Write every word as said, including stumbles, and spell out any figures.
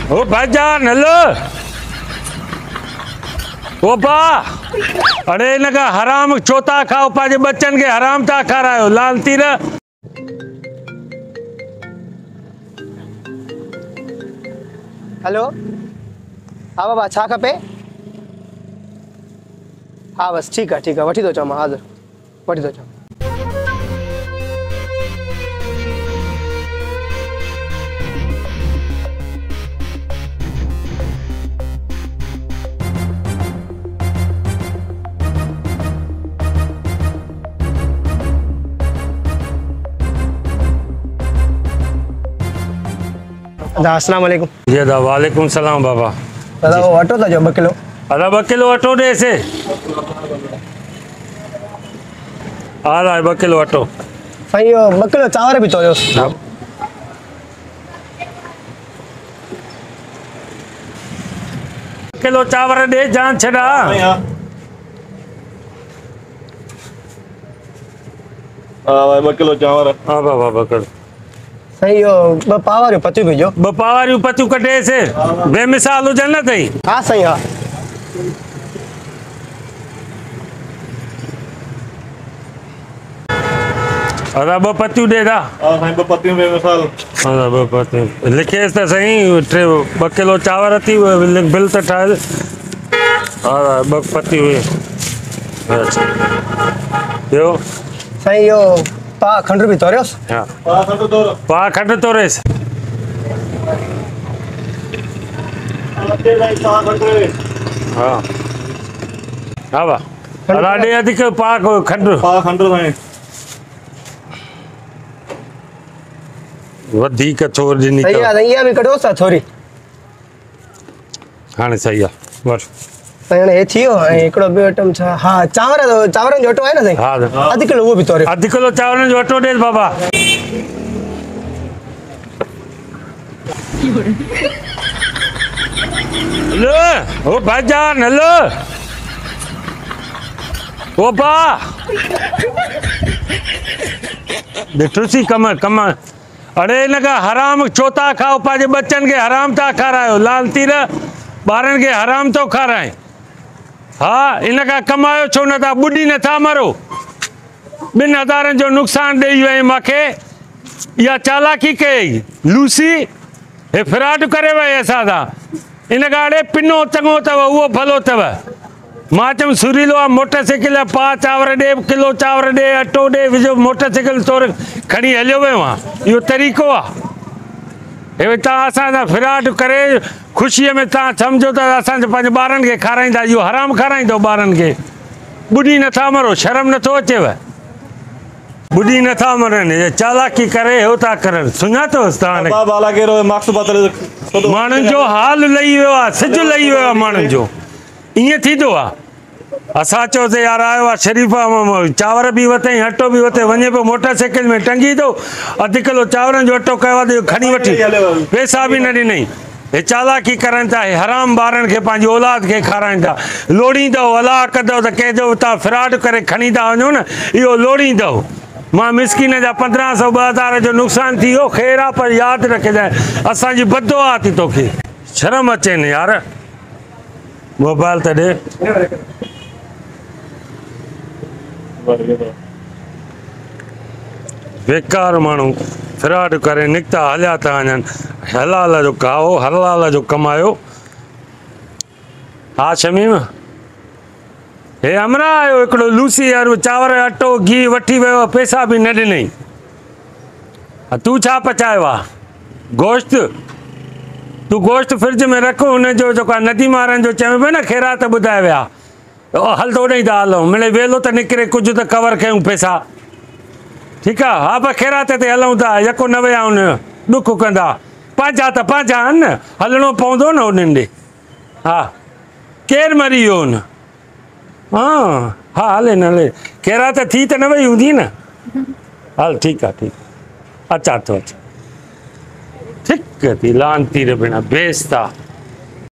ओ भाईजान हेलो ओ पा अरे इनका हराम चोता खाओ पाजे बच्चन के हराम था खा रहा हो लाल तीर। हेलो हाँ बाबा छा खपे। हाँ बस ठीक है ठीक है वठी तो चो मां हाज़िर वठी तो चो। दादा अस्सलाम वालेकुम। जी दादा वालेकुम सलाम बाबा। दादा वो अटो था जो ब किलो। अरे ब किलो अटो दे से आ रहा है ब किलो अटो। साईं यो ब किलो चांवर भी तोड़ियो। किलो चावर दे जान छड़ा। हाँ ब किलो चावर। हाँ बाबा ब किलो। साईं यो ब पावर पतियो भेजो। ब पावारियूं पतियूं कटे से बेमिसाल हुजनि न तई। हाँ साईं हाँ। अरे ब पतियूं दे दा। हाँ साईं ब पतियूं बेमिसाल। अरे ब पतियूं लिखेस त सही टे ब किलो चावर थी बिल त ठाहे। अरे ब पतियूं अच्छा ॿियो साईं यो पा खंड भी तोड़ियोस। हाँ हाँ खंड तोड़। पा खंड तोड़ेस। हाँ हाँ बा अरे अधिक पा खंड पा खंड साईं। वधीक थोर ॾिनी सही अथव। है इया भी कढो सा थोड़ी। हाणे सही आहे बस साईं हे थियो ऐं हिकिड़ो ॿियो आइटम छा हाँ चांवर चांवरनि जो अटो आहे न साईं। हाँ अधु किलो उहो भी तोड़ियो। अधु किलो चांवरनि जो अटो ॾेस बाबा। हेलो ओ भाईजान हेलो ओ पा ॾिठो सी कम कम अरे इनका हराम चोता खाओ पाजे बच्चन के हराम था खा रहा हो लाल तीर ॿारनि के हराम तो खा रहा है। हाँ इनका कमायो छो न था ॿुॾी नथा मरो। ॿिनि हज़ारनि जो नुक़सान ॾेई वई मूंखे इहा चालाकी कई लूसी हे फ्रॉड करे वई असां सां। इन खां अड़े पिनो चङो अथव उहो भलो अथव। मां चयुमि सुरीलो आहे मोटरसाइकिल आहे पा चांवर ॾे किलो चांवर ॾे अटो ॾे विझो मोटरसाइकिल तोड़ खणी हलियो वियो आहे। इहो तरीक़ो आहे हे तव्हां असां सां फ्रॉड करे ख़ुशीअ में तव्हां सम्झो त असांजे पंहिंजे ॿारनि खे खाराईंदा इहो हराम खाराईंदो ॿारनि खे। ॿुॾी नथा मरो शर्म नथो अचेव। ॿुॾी नथा मरनि चालाकी करे हो था करनि सुञातोसि तव्हां बाबा बाला के रो मार्क्स बदले माण्हुनि जो हाल लही वियो आहे सिज लही वियो आहे माण्हुनि जो ईअं थींदो आहे। असां चयोसीं यार आयो आहे शरीफ़ चांवर बि वरितई अटो बि वरिते वञे पियो मोटरसाइकिल में टंगी थो अधु किलो चांवरनि जो अटो कयो आहे खणी वठी पैसा बि न ॾिनई। हे चालाकी करनि था हे हराम ॿारनि खे पंहिंजी औलाद खे खाराइनि था। लोड़ींदव अलाह कंदव त कंहिंजो तव्हां फ्रॉड करे खणी था वञो न इहो लोड़ींदव। मां मिसकिन जा पंद्रहं सौ ॿ हज़ार जो नुक़सानु थी वियो ख़ैर आहे पर यादि रखजांइ असांजी बददुआ थी तोखे शर्म अचे न यार। मोबाइल त ॾे बेकार माण्हू फ्रॉड करे निकिता हलिया था वञनि। हलाल जो खाओ हलाल जो कमायो। हा शमीम हे अमरा आयो हिकिड़ो लूसी यार चांवर अटो घी वठी वियो पैसा बि न ॾिनई। तूं छा पचायो आहे गोश्त तूं गोश्त फ्रिज में रख हुनजो जेको आहे नदीम वारनि जो चयो पियो न ख़ैरात ॿुधाए विया हल त ओॾे ई था हलूं मिड़ई वेलो त निकिरे कुझु त कवर कयूं पैसा ठीकु आहे। हा पर ख़ैरात ते हलूं था यको न विया हुन ॾुख कंदा पंहिंजा त पंहिंजा आहिनि न हलणो पवंदो न उन्हनि ॾे। हा केरु मरी वियो हुन हाँ हा हले न हले ख़ैरात थी त न वई हूंदी न। हल ठीकु आहे ठीकु आहे अचा थो अचा ठीक है लान तीर बिना बेचता।